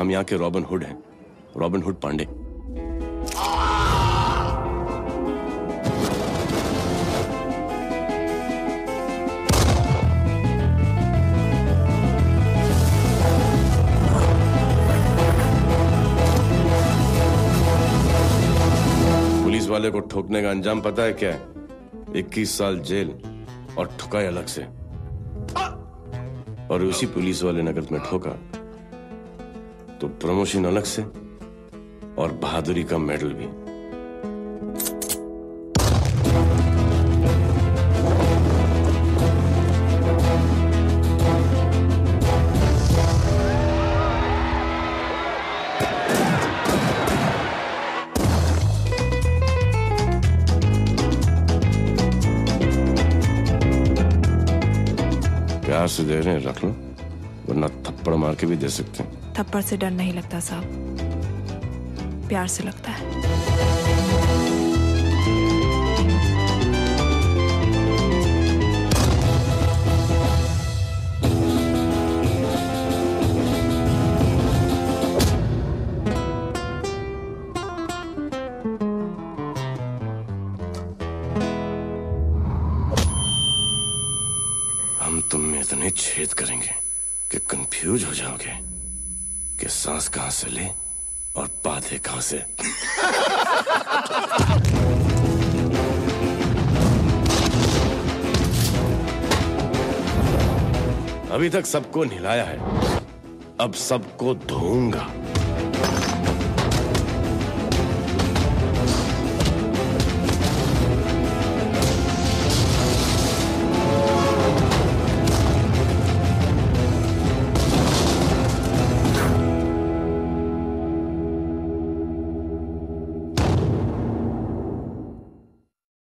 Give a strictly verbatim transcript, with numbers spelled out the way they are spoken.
हम यहाँ के रॉबिन हुड हैं, रॉबिन हुड पांडे। पुलिस वाले को ठोकने का अंजाम पता है क्या है? इक्कीस साल जेल और ठुकाई अलग से। और उसी पुलिस वाले ने अगर तुम्हें ठोका तो प्रमोशन अलग से और बहादुरी का मेडल भी। प्यार से दे रहे हैं, रख लो, वरना थप्पड़ मार के भी दे सकते हैं। थप्पड़ से डर नहीं लगता साहब, प्यार से लगता है। हम तुम में इतने छेद करेंगे कि कंफ्यूज हो जाओगे कि सांस कहां से ले और बातें कहां से। अभी तक सबको नहलाया है, अब सबको धोऊंगा।